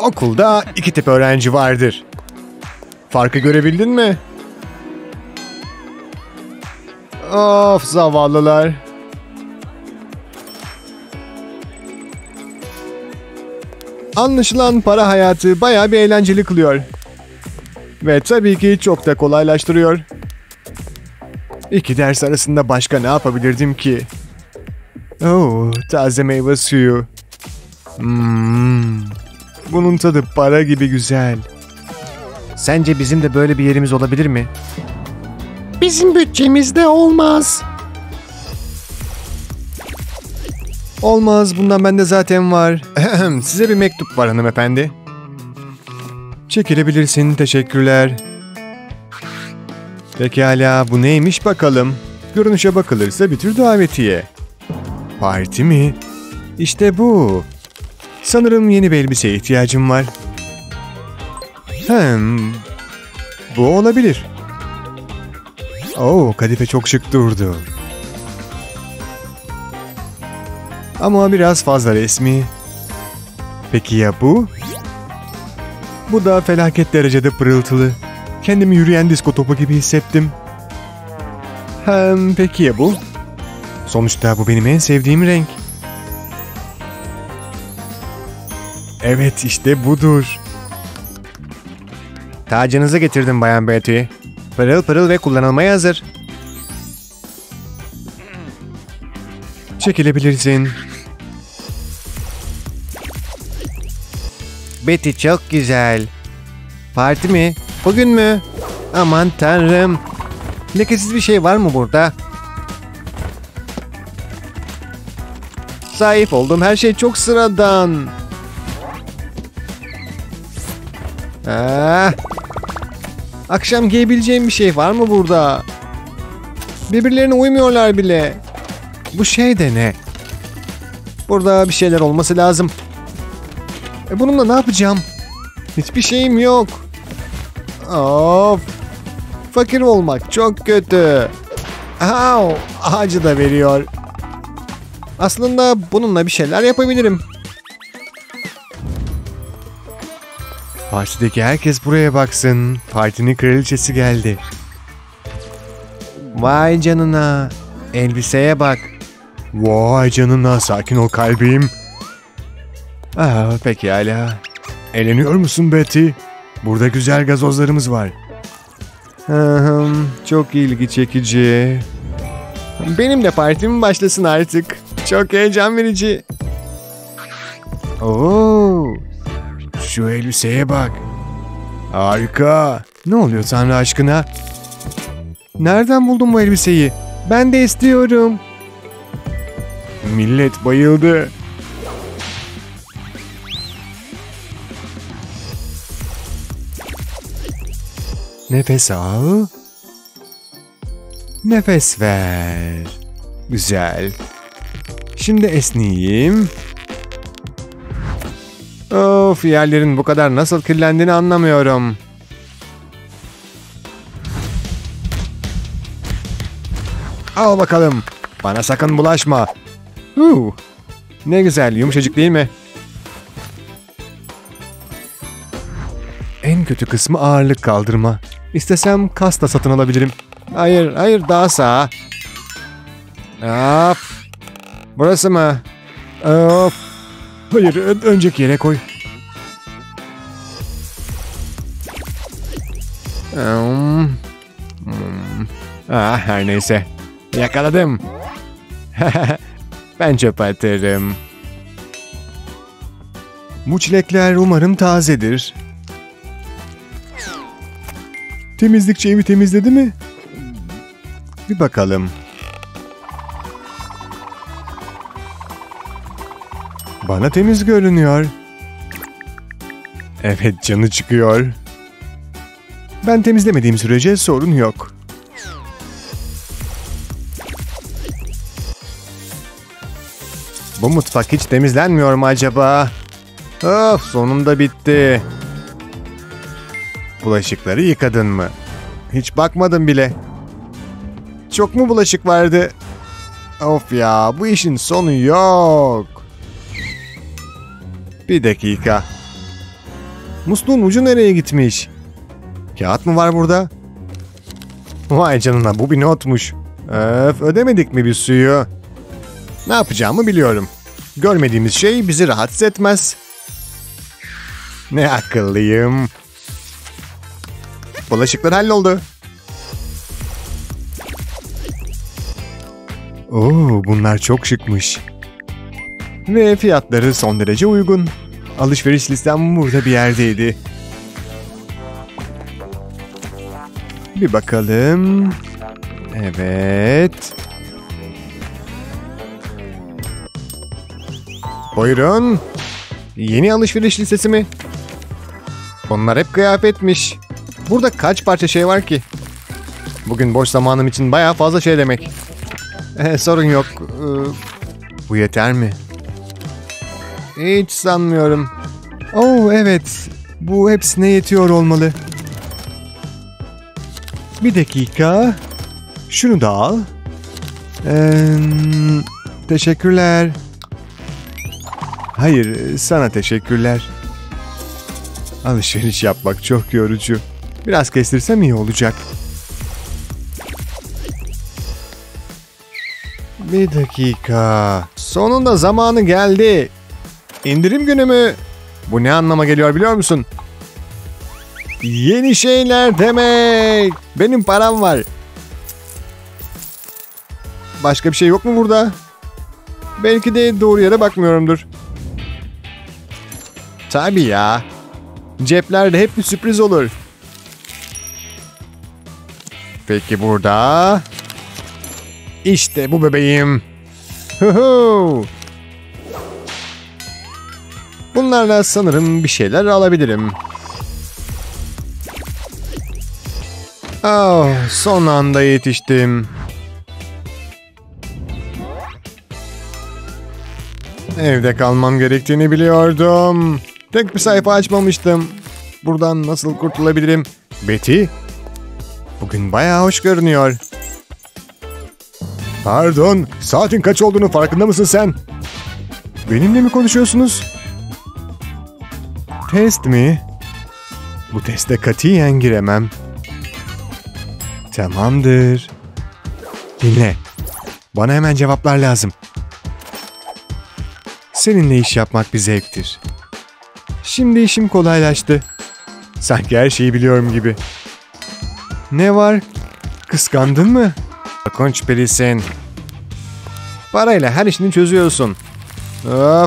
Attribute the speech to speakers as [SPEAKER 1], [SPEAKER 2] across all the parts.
[SPEAKER 1] Okulda iki tip öğrenci vardır. Farkı görebildin mi? Of, zavallılar. Anlaşılan para hayatı bayağı bir eğlenceli kılıyor. Ve tabii ki çok da kolaylaştırıyor. İki ders arasında başka ne yapabilirdim ki? Taze meyve suyu. Bunun tadı para gibi güzel. Sence bizim de böyle bir yerimiz olabilir mi? Bizim bütçemizde olmaz. Olmaz, bundan bende zaten var. Size bir mektup var hanımefendi. Çekilebilirsin, teşekkürler. Pekala, bu neymiş bakalım? Görünüşe bakılırsa bir tür davetiye. Parti mi? İşte bu. Sanırım yeni bir elbiseye ihtiyacım var. Bu olabilir. Kadife çok şık durdu. Ama biraz fazla resmi. Peki ya bu? Bu da felaket derecede pırıltılı. Kendimi yürüyen disko topu gibi hissettim. Peki ya bu? Sonuçta bu benim en sevdiğim renk. Evet, işte budur. Tacınızı getirdim Bayan Betty. Pırıl pırıl ve kullanılmaya hazır. Çekilebilirsin. Betty çok güzel. Parti mi? Bugün mü? Aman tanrım. Lekesiz bir şey var mı burada? Sahip olduğum her şey çok sıradan. Akşam giyebileceğim bir şey var mı burada? Birbirlerine uymuyorlar bile. Bu şey de ne? Burada bir şeyler olması lazım. Bununla ne yapacağım? Hiçbir şeyim yok. Of. Fakir olmak çok kötü. Acı da veriyor. Aslında bununla bir şeyler yapabilirim. Partideki herkes buraya baksın. Partinin kraliçesi geldi. Vay canına. Elbiseye bak. Vay canına, sakin ol kalbim. Pekala. Eğleniyor musun Betty? Burada güzel gazozlarımız var. Çok ilgi çekici. Benim de partim başlasın artık. Çok heyecan verici. Şu elbiseye bak. Harika. Ne oluyor Tanrı aşkına? Nereden buldun bu elbiseyi? Ben de istiyorum. Millet bayıldı. Nefes al. Nefes ver. Güzel. Şimdi esneyeyim. Of, yerlerin bu kadar nasıl kirlendiğini anlamıyorum. Al bakalım. Bana sakın bulaşma. Ne güzel, yumuşacık değil mi? En kötü kısmı ağırlık kaldırma. İstesem kas da satın alabilirim. Hayır, daha sağa. Burası mı? Hayır, önceki yere koy. Her neyse. Yakaladım. Ben çöp atarım. Bu çilekler umarım tazedir. Temizlikçi evi temizledi mi? Bir bakalım. Bana temiz görünüyor. Evet, canı çıkıyor. Ben temizlemediğim sürece sorun yok. Bu mutfak hiç temizlenmiyor mu acaba? Sonunda bitti. Bulaşıkları yıkadın mı? Hiç bakmadım bile. Çok mu bulaşık vardı? Of ya, bu işin sonu yok. Bir dakika. Musluğun ucu nereye gitmiş? Kağıt mı var burada? Vay canına, bu bir notmuş. Ödemedik mi bir suyu? Ne yapacağımı biliyorum. Görmediğimiz şey bizi rahatsız etmez. Ne akıllıyım. Bulaşıklar halloldu. Oo, bunlar çok şıkmış. Ve fiyatları son derece uygun. Alışveriş listem burada bir yerdeydi. Bir bakalım. Evet. Buyurun. Yeni alışveriş listesi mi? Bunlar hep kıyafetmiş. Burada kaç parça şey var ki? Bugün boş zamanım için bayağı fazla şey demek. Sorun yok. Bu yeter mi? Hiç sanmıyorum. Oh evet. Bu hepsine yetiyor olmalı. Bir dakika. Şunu da al. Teşekkürler. Hayır, sana teşekkürler. Alışveriş yapmak çok yorucu. Biraz kestirsem iyi olacak. Bir dakika. Sonunda zamanı geldi. İndirim günü mü? Bu ne anlama geliyor biliyor musun? Yeni şeyler demek. Benim param var. Başka bir şey yok mu burada? Belki de doğru yere bakmıyorumdur. Tabii ya. Ceplerde hep bir sürpriz olur. Peki burada? İşte bu bebeğim. Bunlarla sanırım bir şeyler alabilirim. Oh, son anda yetiştim. Evde kalmam gerektiğini biliyordum. Tek bir sayfa açmamıştım. Buradan nasıl kurtulabilirim? Betty? Bugün bayağı hoş görünüyor. Pardon, saatin kaç olduğunu farkında mısın sen? Benimle mi konuşuyorsunuz? Test mi? Bu teste katiyen giremem. Tamamdır. Dinle. Bana hemen cevaplar lazım. Seninle iş yapmak bir zevktir. Şimdi işim kolaylaştı. Sanki her şeyi biliyorum gibi. Ne var? Kıskandın mı? Korkunç birisin. Parayla her işini çözüyorsun. Of.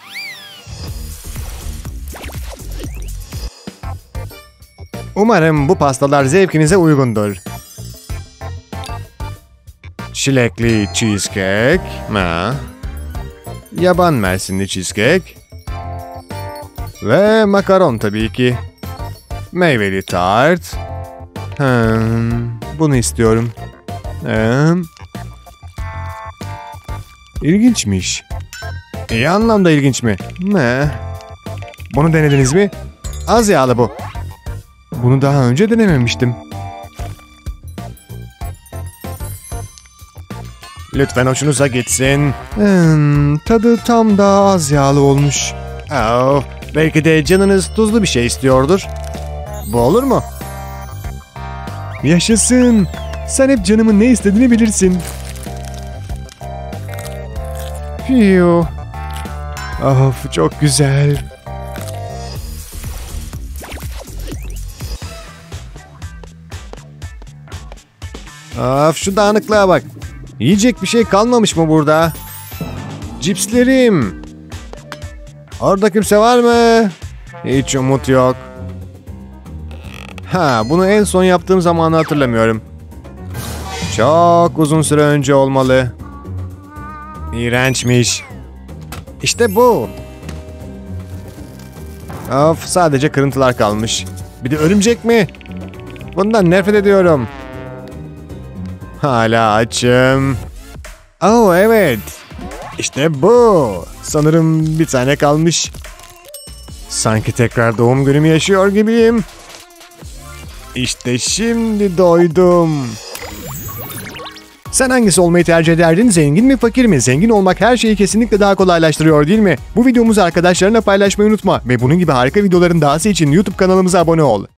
[SPEAKER 1] Umarım bu pastalar zevkinize uygundur. Çilekli cheesecake. Yaban mersinli cheesecake. Ve makaron tabii ki. Meyveli tart. Bunu istiyorum. İlginçmiş. İyi anlamda ilginç mi? Bunu denediniz mi? Az yağlı bu. Bunu daha önce denememiştim. Lütfen hoşunuza gitsin. Tadı tam daha az yağlı olmuş. Oh, belki de canınız tuzlu bir şey istiyordur. Bu olur mu? Yaşasın. Sen hep canımın ne istediğini bilirsin. Phew. Of, çok güzel. Of, şu dağınıklığa bak. Yiyecek bir şey kalmamış mı burada? Cipslerim. Orada kimse var mı? Hiç umut yok. Bunu en son yaptığım zamanı hatırlamıyorum. Çok uzun süre önce olmalı. İğrençmiş. İşte bu. Of, sadece kırıntılar kalmış. Bir de örümcek mi? Bundan nefret ediyorum. Hala açım. Oh evet. İşte bu. Sanırım bir tane kalmış. Sanki tekrar doğum günümü yaşıyor gibiyim. İşte şimdi doydum. Sen hangisi olmayı tercih ederdin? Zengin mi fakir mi? Zengin olmak her şeyi kesinlikle daha kolaylaştırıyor değil mi? Bu videomuzu arkadaşlarına paylaşmayı unutma ve bunun gibi harika videoların dahası için YouTube kanalımıza abone ol.